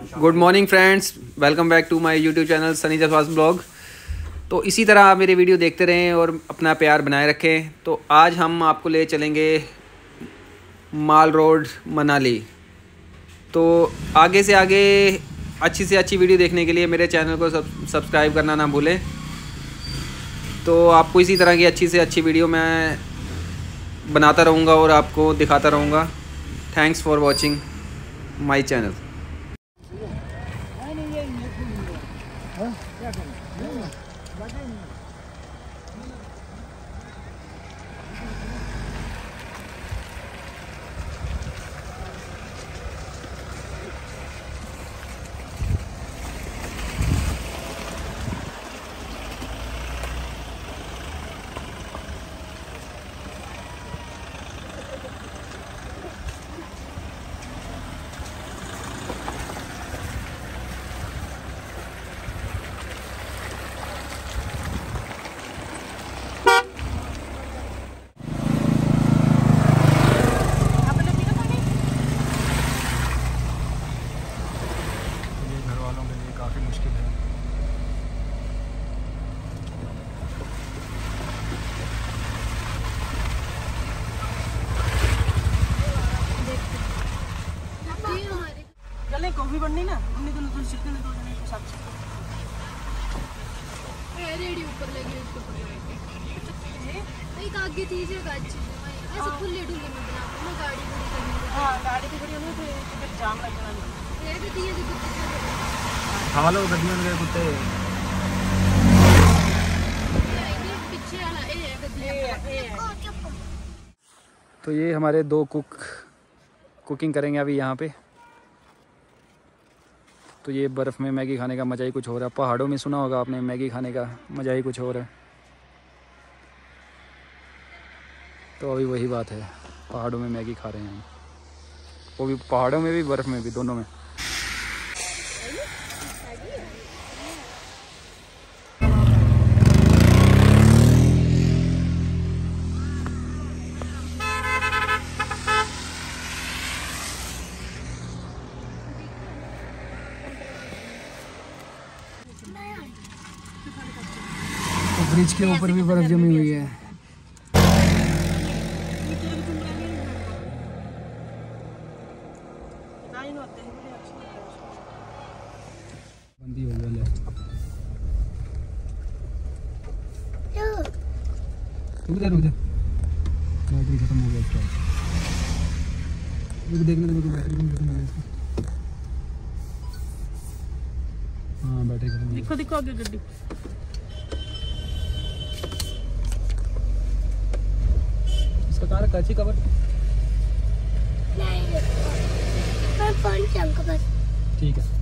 Good morning friends, welcome back to my YouTube channel Sunny Jaswas blog. तो इसी तरह आप मेरे वीडियो देखते रहें और अपना प्यार बनाए रखें। तो आज हम आपको ले चलेंगे माल रोड मनाली। तो आगे से आगे अच्छी से अच्छी वीडियो देखने के लिए मेरे चैनल को सब्सक्राइब करना ना भूलें। तो आपको इसी तरह की अच्छी से अच्छी वीडियो मैं बनाता रहूँगा और आपको दिखाता रहूँगा। Thanks for watching my channel. Coffee बननी ना उन्हें दोनों दोनों चिकन दो जने को साथ रेडी ऊपर लगी उसको एक आगे चीज है अच्छी ऐसे खुले ढूंढे में बना मैं गाड़ी खड़ी करनी हां गाड़ी की खड़ी होने तो जाम लग जाना ये भी दिए जो कुत्ते हवा लो गड्डियों के कुत्ते ये पीछे वाला ए है तो ये हमारे दो कुकिंग करेंगे अभी यहाँ पे। तो ये बर्फ़ में मैगी खाने का मज़ा ही कुछ हो रहा है। पहाड़ों में सुना होगा आपने, मैगी खाने का मज़ा ही कुछ हो रहा है। तो अभी वही बात है, पहाड़ों में मैगी खा रहे हैं हम, वो भी पहाड़ों में भी बर्फ़ में भी, दोनों में। ब्रिज के ऊपर भी बर्फ जमी हुई है। बंदी हो गया रुक जा बैटरी खत्म हो गया इसका। देखने दो बैटरी खत्म हो गया इसका। हाँ बैटरी खत्म हो गई। देखो आगे गड्डी अच्छी कवर ठीक है।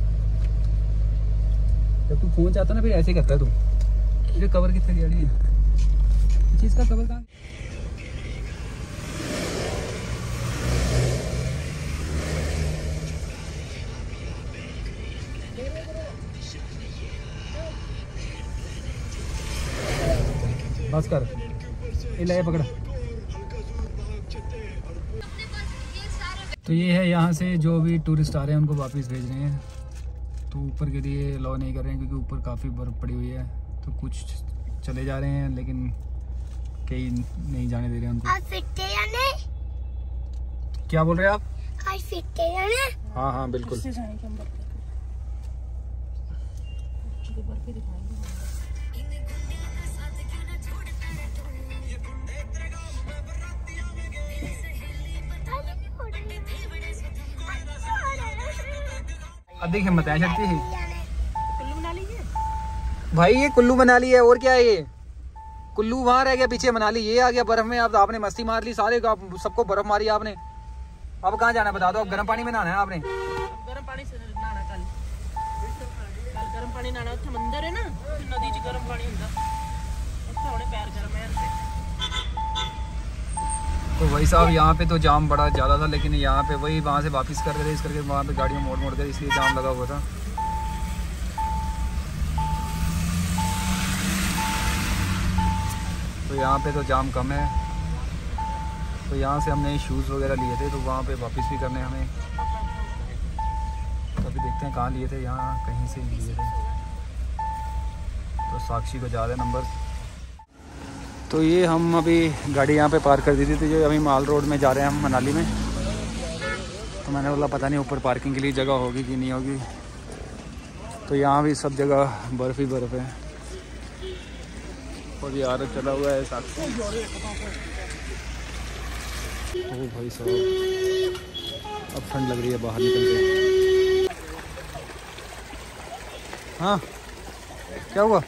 जब तू फोन चाहता ना फिर ऐसे करता है तू। ये कवर कितने गाड़ी है चीज का कवर कहाँ? बस कर ले पकड़। तो ये है यहाँ से जो भी टूरिस्ट आ रहे हैं उनको वापस भेज रहे हैं। तो ऊपर के लिए अलाउ नहीं कर रहे हैं क्योंकि ऊपर काफ़ी बर्फ़ पड़ी हुई है। तो कुछ चले जा रहे हैं लेकिन कई नहीं जाने दे रहे हैं उनको। आज फिट है या नहीं? क्या बोल रहे हैं आप? आज फिट है या नहीं? हाँ हाँ बिल्कुल। अधिक हिम्मत है शक्ति ही। कुल्लू मनाली है भाई, ये कुल्लू मनाली है और क्या है। ये कुल्लू वहाँ रह गया पीछे, मनाली ये आ गया बर्फ में। अब आपने मस्ती मार ली, सारे सबको बर्फ मारी आपने। अब कहाँ जाना है बता दो? अब गर्म पानी में नहाना है आपने। गर्म पानी से नहाना कल गर्म पानी नहाना। उत्थे मंदिर है ना, नदी च गर्म पानी हुंदा, उत्थे होने पैर गर्म है। तो वही साहब यहाँ पे तो जाम बड़ा ज़्यादा था, लेकिन यहाँ पे वही वहाँ से वापस कर रहे थे इस करके, वहाँ पे गाड़ियाँ मोड़ कर, इसलिए जाम लगा हुआ था। तो यहाँ पे तो जाम कम है। तो यहाँ से हमने शूज़ वगैरह लिए थे, तो वहाँ पे वापस भी करने हमें, तभी देखते देखते हैं कहाँ लिए थे, यहाँ कहीं से लिए थे। तो साक्षी को जा रहे नंबर। तो ये हम अभी गाड़ी यहाँ पे पार्क कर दी थी, तो ये अभी माल रोड में जा रहे हैं हम मनाली में। तो मैंने बोला पता नहीं ऊपर पार्किंग के लिए जगह होगी कि नहीं होगी। तो यहाँ भी सब जगह बर्फ़ ही बर्फ़ है। और ये आरग चला हुआ है साक्षी। ओ भाई साहब, अब ठंड लग रही है बाहर निकल के। हाँ क्या हुआ?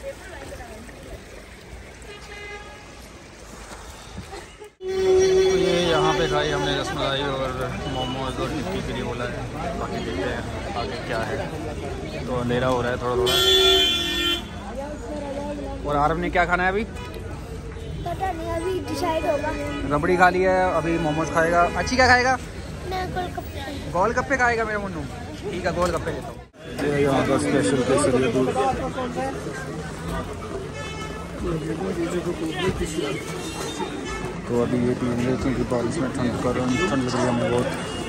ये यहाँ पे खाई हमने रसमलाई और मोमोज और टिक्की के लिए बोला है। बाकी देखते हैं आगे क्या है। तो अंधेरा हो रहा है थोड़ा थोड़ा। और आरव ने क्या खाना है अभी? पता नहीं, अभी डिसाइड होगा। रबड़ी खा लिया है, अभी मोमोज खाएगा। अच्छी क्या खाएगा? मैं गोलगप्पे। गोलगप्पे खाएगा मेरा मुन्नू। ठीक है, गोलगप्पे लेता हूँ। यहाँ का स्पेशल केसरिया दूध। तो अभी ये पियेंगे क्योंकि बारिश में ठंड लग रही है हमें बहुत।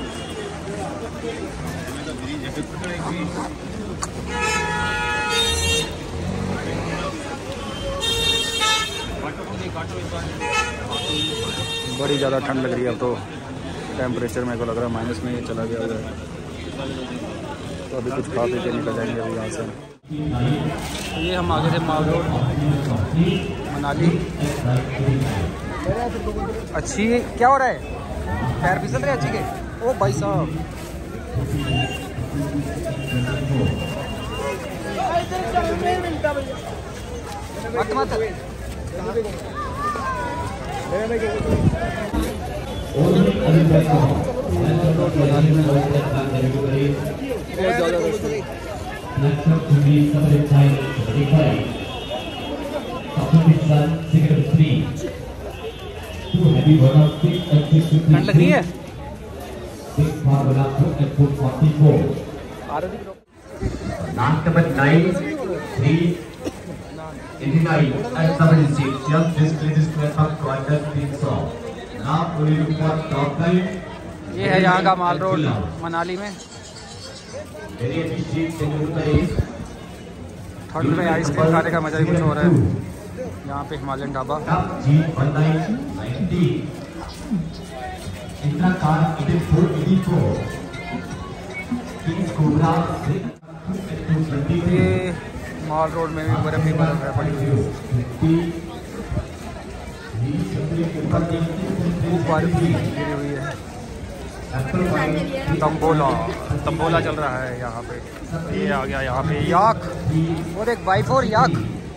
बड़ी ज़्यादा ठंड लग रही है अब तो। टेम्परेचर मेरे को लग रहा है माइनस में ये चला गया है। तो अभी कुछ खा पी के निकल जाएंगे अभी यहाँ से। ये हम आगे थे माल रोड मनाली। अच्छी क्या हो रहा है? पैर फिसल रहे अच्छी के? ओ भाई साहब, मत मत। ठंड लग रही है। Last number 9, 3, 89 and 76. Just this is from quarter 300. Now we look for top line. ये है यहाँ का माल रोड मनाली में। Very efficient. ठंड में आइसक्रीम खाने का मजा ही कुछ हो रहा है। यहाँ पे Himalayan dhaba. G1990. Intra car 8484. King's Cobra. ये माल रोड में भी बर्फ ही बर्फ है पड़ी हुई। खूब बारिश गिरी हुई है। तंबोला चल रहा है यहाँ पे। ये आ गया यहाँ पे याक और एक Y4 याक।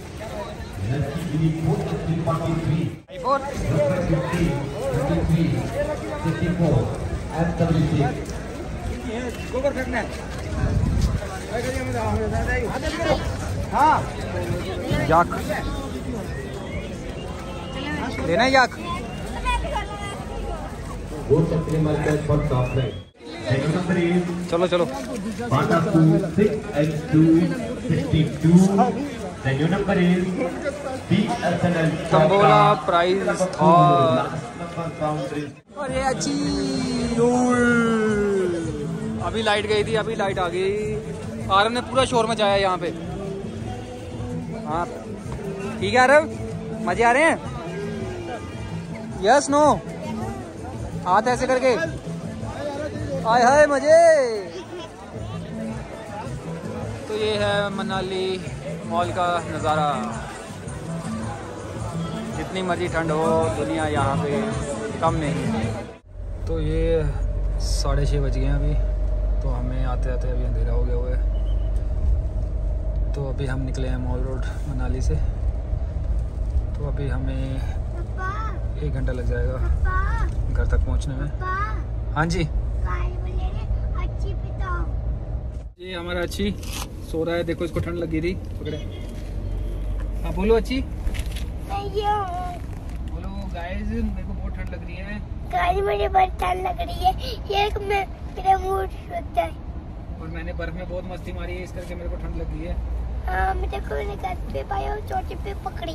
हाँ याक लेना है याक। चलो चलो। तंबोला प्राइस और ये अच्छी। अभी लाइट गई थी, अभी लाइट आ गई। आरव ने पूरा शोर मचाया यहाँ पे। हाँ ठीक है आरव, मजे आ रहे हैं? यस नो, हाथ ऐसे करके। आय हाय मजे। तो ये है मनाली मॉल का नज़ारा। जितनी मर्जी ठंड हो, दुनिया यहाँ पे कम नहीं है। तो ये 6:30 बज गए हैं अभी। तो हमें आते आते अभी अंधेरा हो गया हुआ है। तो अभी हम निकले हैं मॉल रोड मनाली से। तो अभी हमें 1 घंटा लग जाएगा घर तक पहुंचने में। हाँ जी, ये हमारा अच्छी सो रहा है। देखो इसको ठंड लगी थी, पकड़े। हाँ बोलो अच्छी। बोलो गाइस, मेरे को बहुत ठंड लग रही है। गाइस मुझे बहुत ठंड लग रही है। ये मेरा मूड होता है। और मैंने बर्फ में बहुत मस्ती मारी है, इस करके मेरे को ठंड लग गई है। हाँ मुझे कोई ने घर पे पाया और चोटी पे पकड़ी।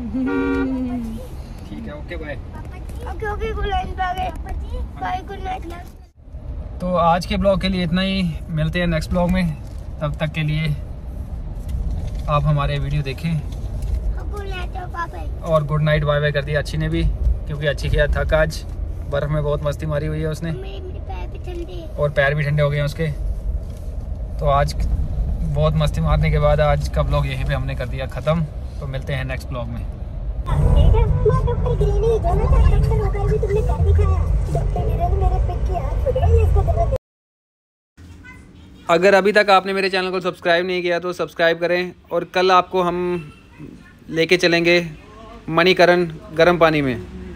ठीक है, okay bye. Okay good night bye good night. तो आज के ब्लॉग के लिए इतना ही। मिलते हैं नेक्स्ट ब्लॉग में। तब तक के लिए आप हमारे वीडियो देखें और गुड नाइट बाय बाय कर दिया अच्छी ने भी, क्योंकि अच्छी किया थक आज, बर्फ़ में बहुत मस्ती मारी हुई है उसने और पैर भी ठंडे हो गए हैं उसके। तो आज बहुत मस्ती मारने के बाद आज का ब्लॉग यहीं पे हमने कर दिया ख़त्म। तो मिलते हैं नेक्स्ट ब्लॉग में। अगर अभी तक आपने मेरे चैनल को सब्सक्राइब नहीं किया तो सब्सक्राइब करें। और कल आपको हम लेके चलेंगे मणिकरण गर्म पानी में।